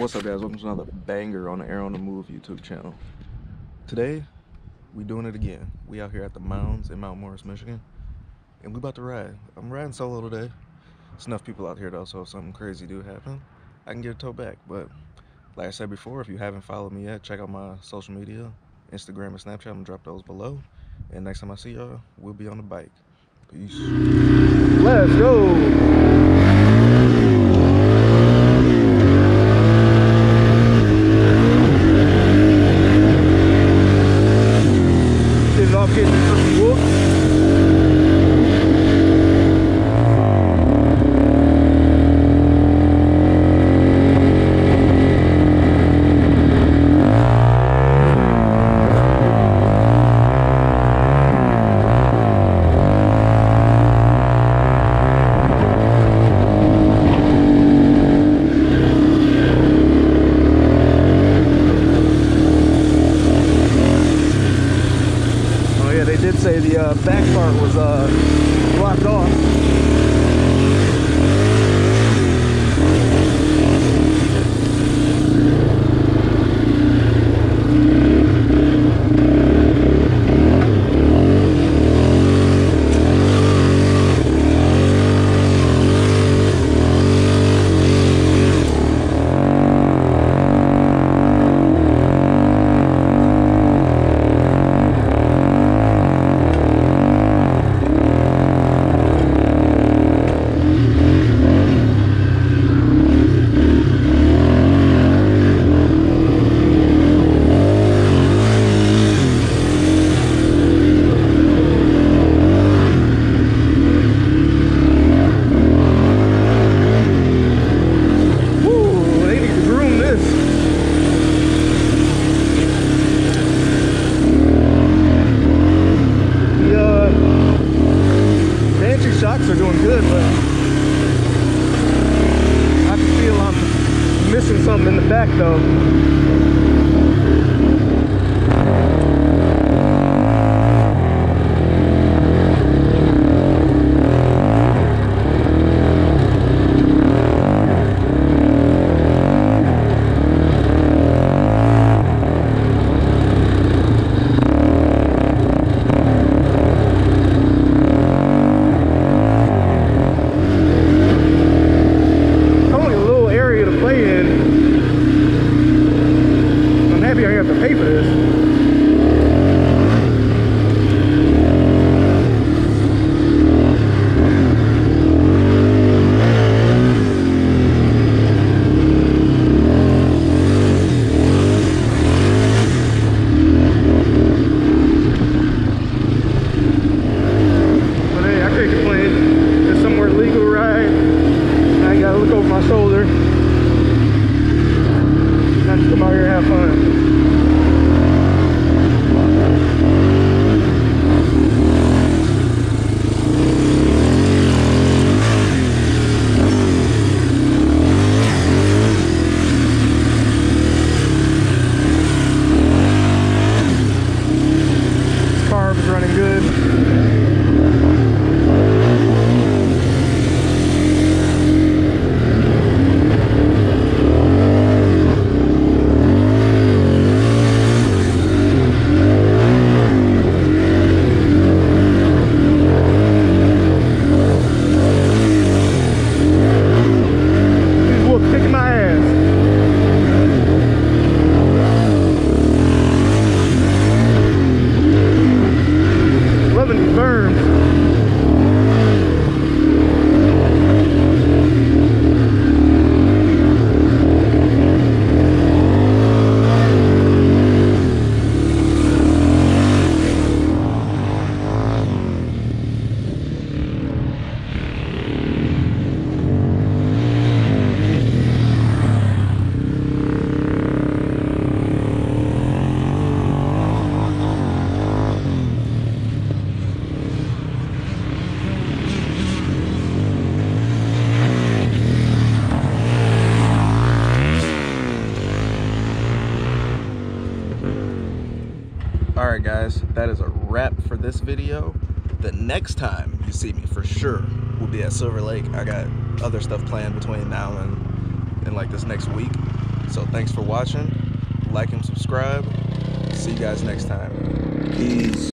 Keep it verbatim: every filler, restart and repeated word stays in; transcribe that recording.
What's up, guys? Welcome to another banger on the AirOnTheMove YouTube channel. Today, we doing it again. We out here at the Mounds in Mount.Morris, Michigan, and we about to ride. I'm riding solo today. There's enough people out here though, so if something crazy do happen, I can get a tow back. But like I said before, if you haven't followed me yet, check out my social media, Instagram and Snapchat. I'm gonna drop those below. And next time I see y'all, we'll be on the bike. Peace. Let's go. They did say the uh, back part was uh, blocked off. Shocks are doing good, but I can feel I'm missing something in the back though. Shoulder. Time to come out here and have fun. This carb is running good. Alright guys, that is a wrap for this video. The next time you see me for sure will be at Silver Lake. I got other stuff planned between now and, and like this next week. So thanks for watching. Like and subscribe. See you guys next time. Peace.